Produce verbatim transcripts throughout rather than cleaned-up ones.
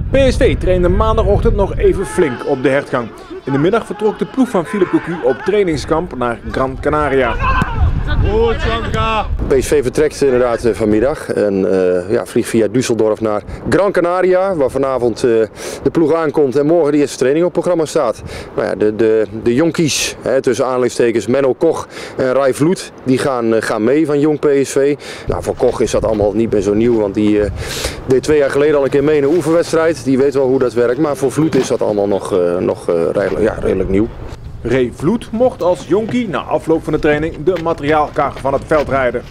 P S V trainde maandagochtend nog even flink op de hertgang. In de middag vertrok de ploeg van Philippe Cocu op trainingskamp naar Gran Canaria. P S V vertrekt inderdaad vanmiddag en uh, ja, vliegt via Düsseldorf naar Gran Canaria, waar vanavond uh, de ploeg aankomt en morgen de eerste training op het programma staat. Nou ja, de, de, de jonkies, hè, tussen aanleidingstekens Menno Koch en Rai Vloed, die gaan, uh, gaan mee van jong P S V. Nou, voor Koch is dat allemaal niet meer zo nieuw, want die uh, deed twee jaar geleden al een keer mee in een oefenwedstrijd. Die weet wel hoe dat werkt, maar voor Vloed is dat allemaal nog, uh, nog uh, redelijk, ja, redelijk nieuw. Ray Vloed mocht als jonkie na afloop van de training de materiaalkar van het veld rijden.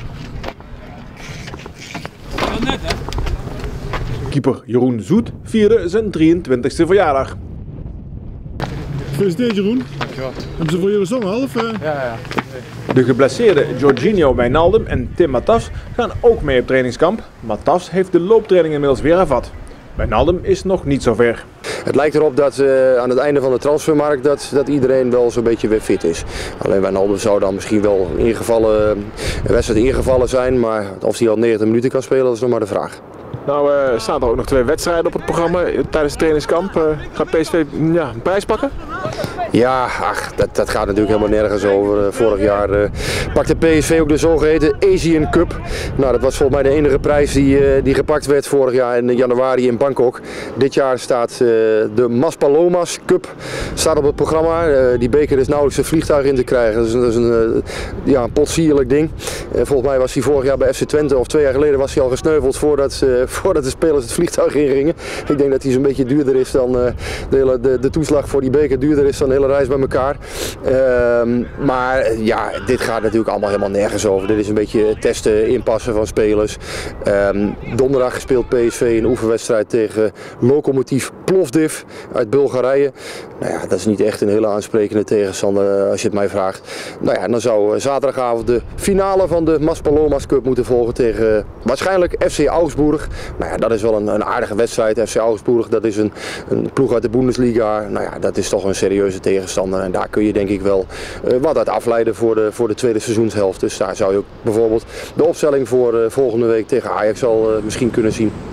Keeper Jeroen Zoet vierde zijn drieëntwintigste verjaardag. Gefeliciteerd Jeroen. Dankjewel. Hebben ze voor jullie gezongen half? Uh... Ja, ja. De geblesseerde Jorginho Wijnaldum en Tim Matas gaan ook mee op trainingskamp. Matas heeft de looptraining inmiddels weer hervat. Wijnaldum is nog niet zo ver. Het lijkt erop dat uh, aan het einde van de transfermarkt dat, dat iedereen wel zo'n beetje weer fit is. Alleen Wijnaldum zou dan misschien wel ingevallen, een wedstrijd ingevallen zijn, maar of hij al negentig minuten kan spelen, dat is nog maar de vraag. Nou uh, staan er ook nog twee wedstrijden op het programma tijdens het trainingskamp. Uh, gaat P S V ja, een prijs pakken? Ja, ach, dat, dat gaat natuurlijk helemaal nergens over. Uh, vorig jaar uh, pakte P S V ook de zogeheten Asian Cup. Nou, dat was volgens mij de enige prijs die, uh, die gepakt werd vorig jaar in januari in Bangkok. Dit jaar staat uh, de Maspalomas Cup staat op het programma. Uh, die beker is nauwelijks een vliegtuig in te krijgen. Dat is, dat is een, uh, ja, een potsierlijk ding. Uh, volgens mij was hij vorig jaar bij F C Twente, of twee jaar geleden was hij al gesneuveld voordat, uh, voordat de spelers het vliegtuig ingingen. Ik denk dat hij zo'n beetje duurder is dan uh, de, hele, de, de toeslag voor die beker duurder is dan de hele reis bij elkaar. Uh, maar ja, dit gaat natuurlijk allemaal helemaal nergens over. Dit is een beetje testen, inpassen van spelers. Uh, donderdag speelt P S V een oefenwedstrijd tegen Lokomotiv Plovdiv uit Bulgarije. Nou ja, dat is niet echt een hele aansprekende tegenstander als je het mij vraagt. Nou ja, dan zou zaterdagavond de finale van de Maspalomas Cup moeten volgen tegen uh, waarschijnlijk F C Augsburg. Nou ja, dat is wel een, een aardige wedstrijd. F C Augsburg, dat is een, een ploeg uit de Bundesliga. Nou ja, dat is toch een serieuze tegenstander. En daar kun je denk ik wel uh, wat uit afleiden voor de, voor de tweede seizoenshelft. Dus daar zou je ook bijvoorbeeld de opstelling voor uh, volgende week tegen Ajax al uh, misschien kunnen zien.